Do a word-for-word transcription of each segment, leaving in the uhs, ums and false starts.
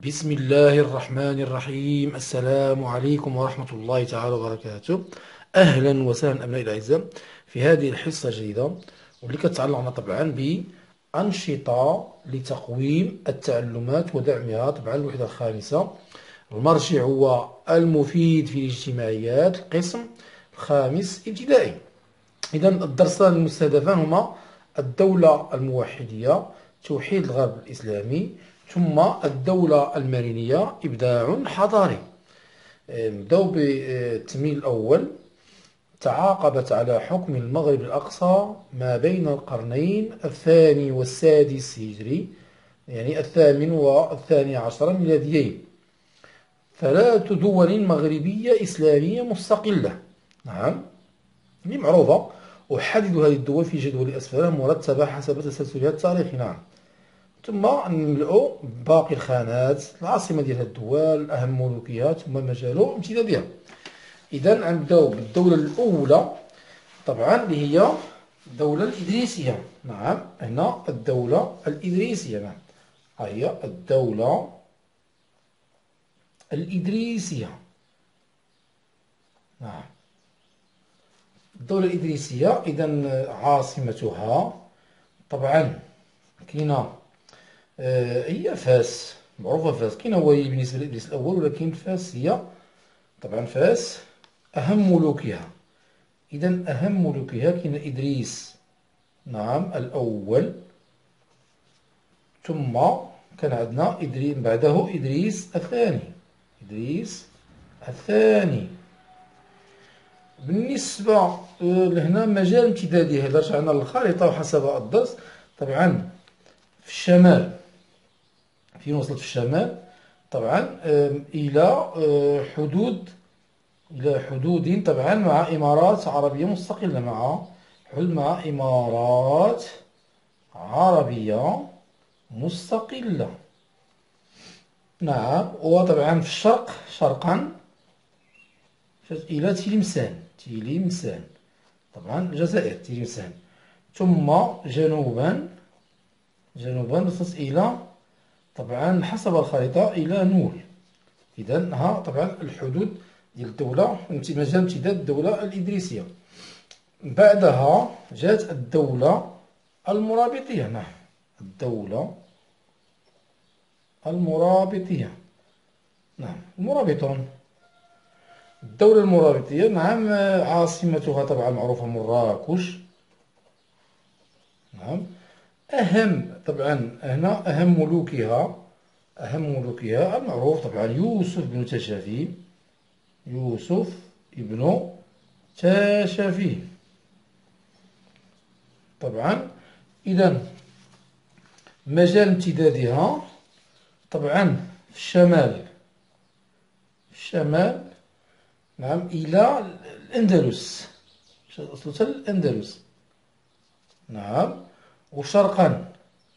بسم الله الرحمن الرحيم. السلام عليكم ورحمة الله تعالى وبركاته. أهلا وسهلا أبنائي الأعزاء في هذه الحصة الجديدة، واللي كتعلقنا طبعا بأنشطة لتقويم التعلمات ودعمها. طبعا الوحدة الخامسة، المرجع هو المفيد في الاجتماعيات، القسم الخامس ابتدائي. إذا الدرسان المستهدفان هما الدولة الموحدية، توحيد الغرب الإسلامي، ثم الدولة المرينية، إبداع حضاري. نبداو بالتمهيد الأول. تعاقبت على حكم المغرب الأقصى ما بين القرنين الثاني والسادس هجري، يعني الثامن والثاني عشر ميلاديين، ثلاث دول مغربية إسلامية مستقلة. نعم، اللي معروفة. أحدد هذه الدول في جدول أسفل مرتبة حسب تسلسلها التاريخي. نعم. ثم نملؤ باقي الخانات: العاصمة ديال هذه الدول، أهم ملوكيات، ثم مجال امتدادها. إذا غنبداو بالدولة الأولى، طبعا اللي هي الدولة الإدريسية. نعم، هنا الدولة الإدريسية. نعم، ها هي الدولة الإدريسية. نعم، الدولة الإدريسية إذا عاصمتها طبعا كاينة، آه، هي فاس. معروفة فاس. كاينة هو بالنسبة لإدريس الأول، ولكن فاس هي طبعا فاس أهم ملوكها. إذا أهم ملوكها كاين إدريس، نعم، الأول، ثم كان عندنا إدريس بعده إدريس الثاني. إدريس الثاني. بالنسبة آه، لهنا مجال امتدادها، إذا رجعنا للخريطة وحسب الدرس، طبعا في الشمال، فين وصلت في الشمال؟ طبعا آم، إلى آه، حدود إلى حدود طبعا مع إمارات عربية مستقلة، مع حدود مع إمارات عربية مستقلة. نعم، وطبعا في الشرق، شرقا إلى تلمسان. تلمسان طبعا الجزائر، تلمسان. ثم جنوبا، جنوبا وصلت إلى طبعا حسب الخريطة إلى نول. إذا ها طبعا الحدود ديال الدولة، مجال امتداد الدولة الإدريسية. بعدها جاءت الدولة المرابطية. نعم، الدولة المرابطية. نعم، المرابطون. الدولة المرابطية، نعم، عاصمتها طبعا معروفة مراكش. نعم. أهم طبعا هنا أهم ملوكها، أهم ملوكها المعروف طبعا يوسف بن تاشفي. يوسف ابن تاشفي. طبعا إذا مجال امتدادها طبعا في الشمال، في الشمال، نعم، إلى الأندلس، وصلت الأندلس. نعم، وشرقا،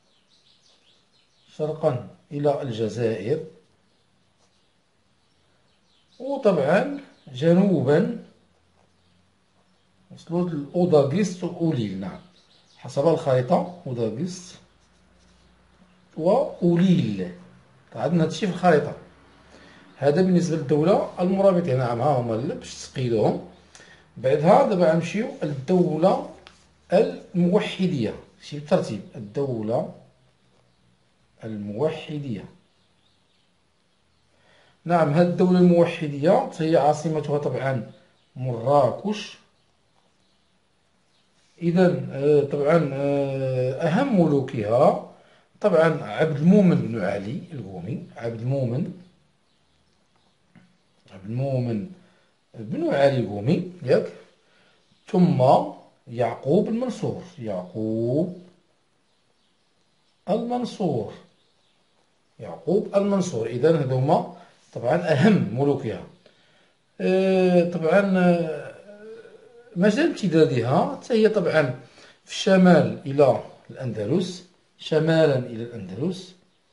شرقا إلى الجزائر، وطبعا جنوبا وصلت لأوداغست وأوليل. نعم، حسب الخريطة أوداغست وأوليل. عندنا هادشي في الخريطة. هذا بالنسبة للدولة المرابطة. نعم، ها هما باش تقيدوهم. بعدها دابا غنمشيو للدولة الموحدية. ماشي بالترتيب، الدولة الموحدية. نعم، هذه الدولة الموحدية هي عاصمتها طبعا مراكش. إذا آه، طبعا آه، أهم ملوكها طبعا عبد المؤمن بن علي القومي. عبد المؤمن عبد المؤمن بن علي القومي، ياك. ثم يعقوب المنصور. يعقوب المنصور. يعقوب المنصور. إذا هذو هما طبعا أهم ملوكها. آه، طبعا آه، مجال امتدادها حتى هي طبعا في الشمال إلى الأندلس، شمالا إلى الأندلس.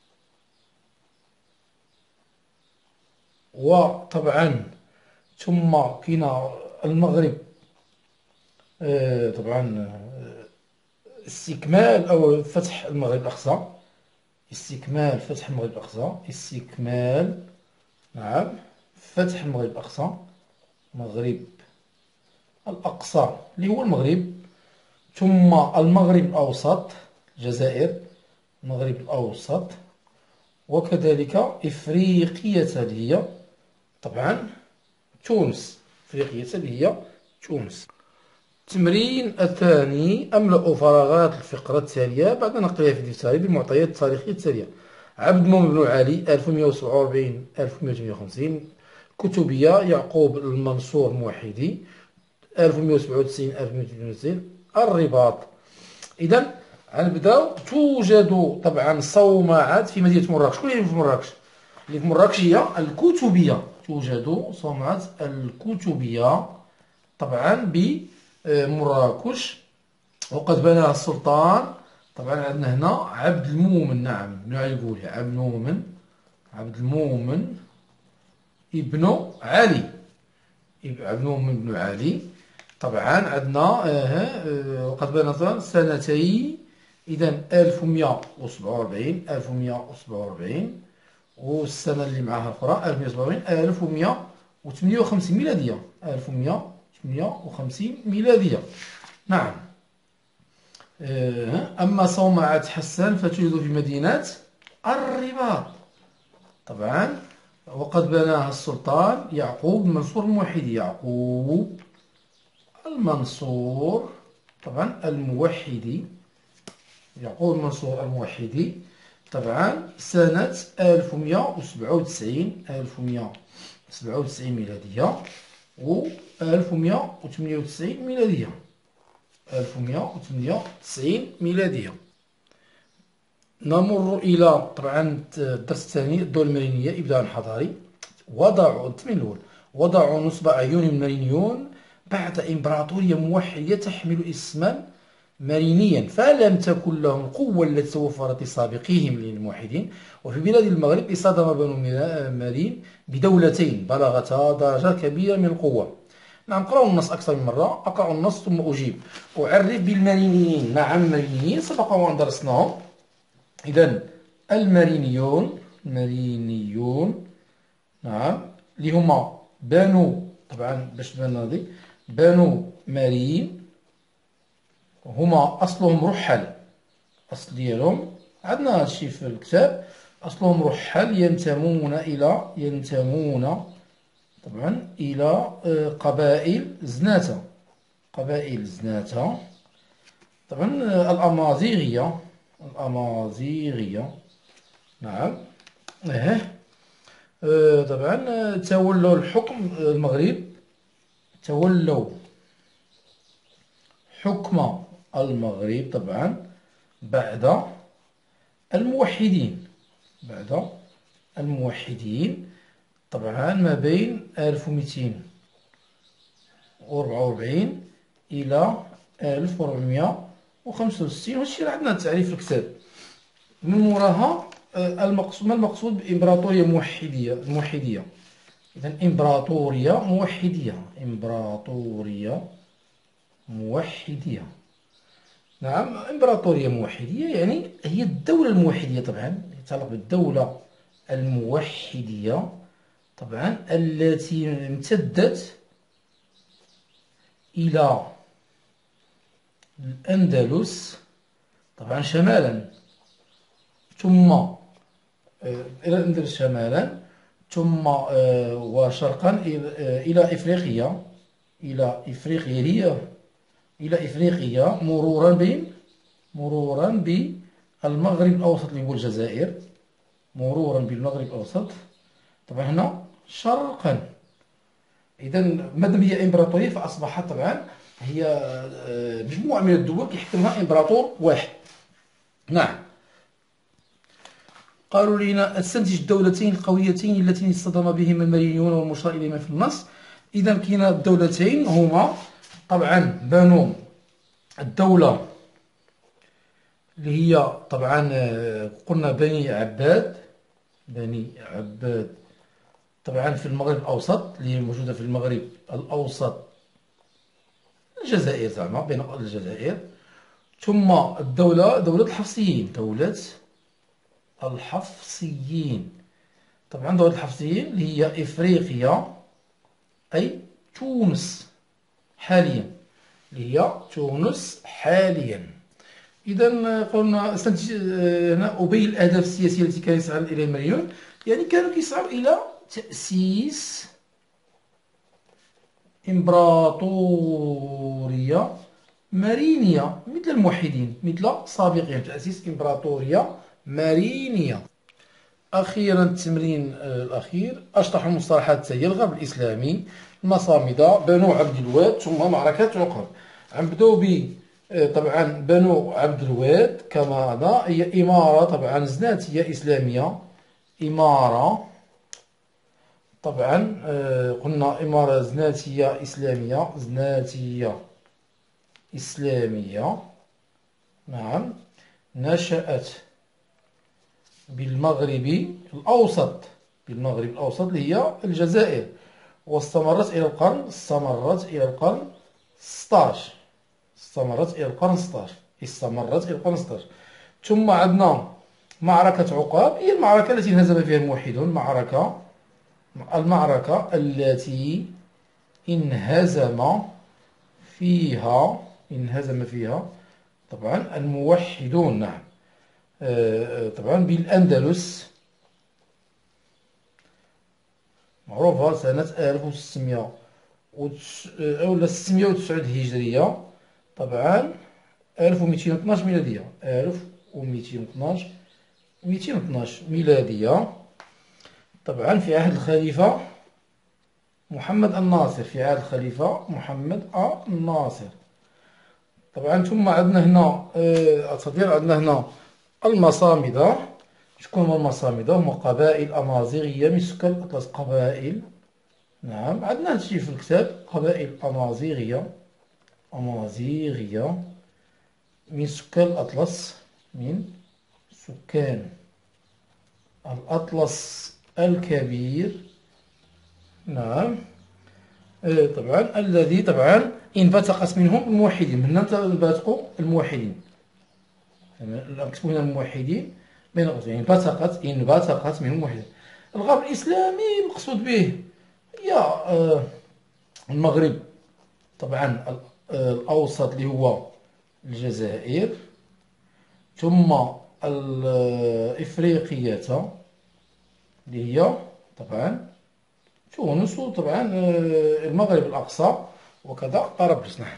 وطبعا ثم كاين المغرب، آه، طبعا آه، استكمال أو فتح المغرب الأقصى. استكمال فتح المغرب الأقصى، استكمال نعم فتح المغرب الأقصى، مغرب الأقصى اللي هو المغرب، ثم المغرب الأوسط الجزائر، المغرب الأوسط، وكذلك إفريقية اللي هي طبعا تونس، إفريقية اللي هي تونس. التمرين الثاني: أملأ فراغات الفقرة التالية بعد نقلها في الدفتر بالمعطيات التاريخية التالية: عبد المؤمن بن علي ألف ومئة وسبعة وأربعين ألف ومئة وثمانية وخمسين، كتبية يعقوب المنصور الموحدي ألف ومئة وسبعة وتسعين ألف ومئة وثمانية وتسعين، الرباط. إذا غنبداو. توجد طبعا صومعات في مدينة مراكش. شكون اللي في مراكش؟ اللي في مراكش هي الكتبية. توجد صومعات الكتبية طبعا بمراكش، وقد بناها السلطان. طبعا عندنا هنا عبد المؤمن، نعم بن علي القولي، عبد المؤمن عبد المؤمن ابن علي، عبد المؤمن بن علي. طبعا عندنا آه وقد بنى سنتي، إذا ألف ومئة وسبعة وأربعين ألف ومئة وسبعة وأربعين، والسنة اللي معها الأخرى ألف ومئة وسبعة وأربعين ألف ومئة وثمانية وخمسين ميلادية، ألف ومئة وثمانية وخمسين ميلادية. نعم. أما صومعة حسان فتوجد في مدينة الرباط. طبعا وقد بناها السلطان يعقوب المنصور الموحدي، يعقوب المنصور طبعا الموحدي، يعقوب المنصور الموحدي. طبعا سنة ألف ومئة وسبعة وتسعين ألف ومئة وسبعة وتسعين ميلادية و ألف ومئة وثمانية وتسعين ميلادية، ألف ومئة وثمانية وتسعين ميلادية. نمر إلى طبعا الدرس الثاني: الدول المرينية إبداع حضاري. وضعوا التمرين الأول: وضعوا نصب أعين المرينيون بعد إمبراطورية موحدة تحمل اسما مرينيا، فلم تكن لهم القوة التي توفرت لسابقيهم للموحدين. وفي بلاد المغرب اصطدم بنو مرين بدولتين بلغتا درجة كبيرة من القوة. نعم، قرأوا النص أكثر من مرة. أقرأ النص ثم أجيب. أعرف بالمرينيين. نعم، المرينيين سبق وأن درسناهم. إذن المرينيون، المرينيون نعم اللي هما بنو، طبعا باش تبان هذه بنو مرين، هما أصلهم رحل. أصل ديالهم عندنا هادشي في الكتاب، أصلهم رحل ينتمون إلى ينتمون طبعا إلى قبائل زناتة، قبائل زناتة طبعا الأمازيغية، الأمازيغية نعم. اه طبعا تولوا الحكم المغرب، تولوا حكم المغرب طبعا بعد الموحدين، بعد الموحدين طبعا ما بين ألف ومئتين وأربعة وأربعين إلى ألف وربعمئة وخمسة وستين. وهادشي راه عندنا التعريف في الكتاب. من موراها المقصود، ما المقصود بإمبراطورية موحدية؟ موحدية إذن إمبراطورية موحدية، إمبراطورية موحدية. نعم، إمبراطورية موحدية يعني هي الدولة الموحدية، طبعا يتعلق بالدولة الموحدية طبعا التي امتدت إلى الأندلس طبعا شمالا، ثم إلى الأندلس شمالا، ثم وشرقا إلى إفريقيا، إلى إفريقيا إلى إفريقيا مرورا بين مرورا بالمغرب الأوسط اللي هو الجزائر، مرورا بالمغرب الأوسط طبعا هنا شرقا. إذا مادام هي إمبراطورية فأصبحت طبعا هي مجموعة من الدول كيحكمها إمبراطور واحد. نعم. قالوا لنا: استنتج الدولتين القويتين اللتين اصطدم بهما المرينيون والمشار إليهما في النص. إذا كاين الدولتين هما طبعا بنو الدولة اللي هي طبعا قلنا بني عباد، بني عباد طبعا في المغرب الأوسط، اللي هي موجودة في المغرب الأوسط الجزائر، زعما بين الجزائر. ثم الدولة دولة الحفصيين، دولة الحفصيين. طبعا دولة الحفصيين اللي هي إفريقيا أي تونس حاليا، اللي هي تونس حاليا. إذا قلنا استنتج هنا أبين الأهداف السياسية التي كان يسعى إليها الماليون، يعني كانوا كيسعوا إلى تأسيس إمبراطورية مارينية مثل الموحدين، مثل سابقهم، تأسيس إمبراطورية مارينية. أخيرا التمرين الأخير، أشرح المصطلحات التالية: الغرب الإسلامي، المصامدة، بنو عبد الواد، ثم معركة عقاب. غنبداو ب طبعا بنو عبد الواد كما هذا، هي إمارة طبعا زناتية إسلامية، إمارة طبعا قلنا إمارة زناتية إسلامية، زناتية إسلامية، نعم، نشأت بالمغرب الأوسط، بالمغرب الأوسط اللي هي الجزائر، واستمرت إلى القرن استمرت إلى القرن ستاش استمرت إلى القرن ستاش استمرت إلى القرن ستاش. ثم عندنا معركة عقاب، هي المعركة التي انهزم فيها الموحدون، معركة المعركة التي انهزم فيها انهزم فيها طبعا الموحدون، نعم، طبعا بالأندلس، معروفة سنة ألف وستمية أو ستمية وتسعود هجرية، طبعا ألف ومئتين واثناش ميلادية، ألف ومئتين واثناش مئتين واثناش ميلادية، طبعا في عهد الخليفة محمد الناصر، في عهد الخليفة محمد الناصر. طبعا ثم عندنا هنا أتصدر عندنا هنا المصامدة. شكون هما المصامدة؟ هما قبائل أمازيغية من سكان الأطلس، قبائل، نعم، عندنا هادشي في الكتاب، قبائل أمازيغية، أمازيغية من سكان الأطلس، من سكان الأطلس الكبير، نعم، طبعا الذي طبعا انبثقت منهم الموحدين، من هنا انبثقوا الموحدين، نكتبوا هنا الموحدين بين قوسين، انبثقت انبثقت منهم الموحدين. الغرب الإسلامي المقصود به هي المغرب طبعا الأوسط اللي هو الجزائر، ثم الإفريقية اللي هي طبعا تونس، وطبعا المغرب الأقصى، وكذا طرابلس.